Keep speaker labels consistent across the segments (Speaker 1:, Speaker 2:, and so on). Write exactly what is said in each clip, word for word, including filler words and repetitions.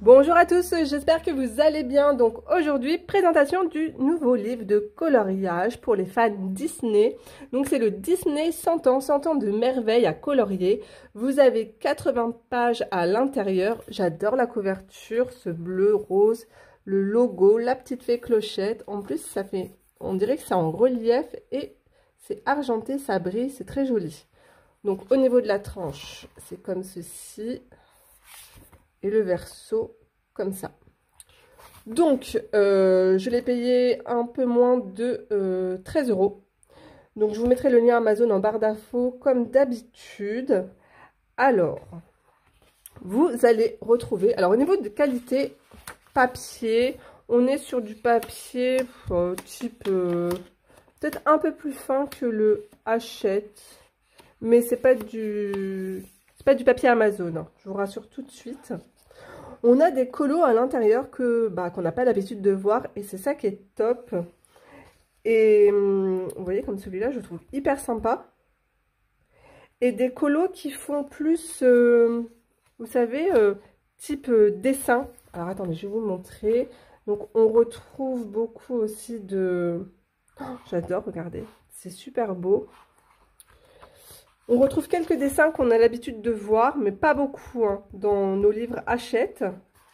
Speaker 1: Bonjour à tous, j'espère que vous allez bien. Donc aujourd'hui, présentation du nouveau livre de coloriage pour les fans Disney. Donc c'est le Disney cent ans, cent ans de merveilles à colorier. Vous avez quatre-vingts pages à l'intérieur. J'adore la couverture, ce bleu rose, le logo, la petite fée clochette. En plus, ça fait, on dirait que c'est en relief et c'est argenté, ça brille, c'est très joli. Donc au niveau de la tranche, c'est comme ceci. Et le verso comme ça. Donc, euh, je l'ai payé un peu moins de euh, treize euros. Donc, je vous mettrai le lien Amazon en barre d'infos comme d'habitude. Alors, vous allez retrouver... Alors, au niveau de qualité papier, on est sur du papier euh, type... Euh, peut-être un peu plus fin que le Hachette. Mais c'est pas du... c'est pas du papier Amazon. Hein, je vous rassure tout de suite. On a des colos à l'intérieur que bah, qu'on n'a pas l'habitude de voir et c'est ça qui est top. Et hum, vous voyez comme celui-là, je trouve hyper sympa. Et des colos qui font plus, euh, vous savez, euh, type euh, dessin. Alors attendez, je vais vous montrer. Donc on retrouve beaucoup aussi de... Oh, j'adore, regardez, c'est super beau. On retrouve quelques dessins qu'on a l'habitude de voir, mais pas beaucoup hein, dans nos livres Hachette.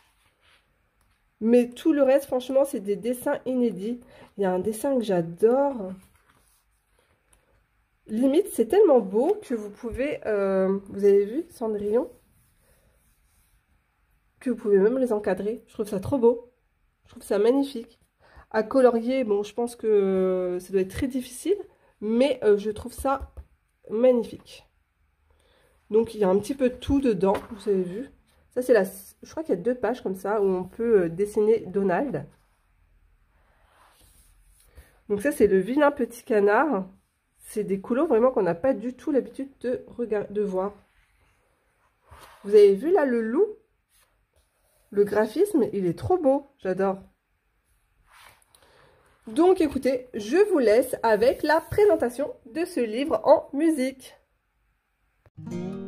Speaker 1: Mais tout le reste, franchement, c'est des dessins inédits. Il y a un dessin que j'adore. Limite, c'est tellement beau que vous pouvez... Euh, vous avez vu, Cendrillon? Que vous pouvez même les encadrer. Je trouve ça trop beau. Je trouve ça magnifique. À colorier, bon, je pense que ça doit être très difficile. Mais euh, je trouve ça... magnifique. Donc il y a un petit peu de tout dedans, vous avez vu. Ça c'est la, je crois qu'il y a deux pages comme ça où on peut dessiner Donald. Donc ça c'est le vilain petit canard. C'est des couleurs vraiment qu'on n'a pas du tout l'habitude de regarder, de voir. Vous avez vu là le loup? Le graphisme, il est trop beau, j'adore. Donc écoutez, je vous laisse avec la présentation de ce livre en musique.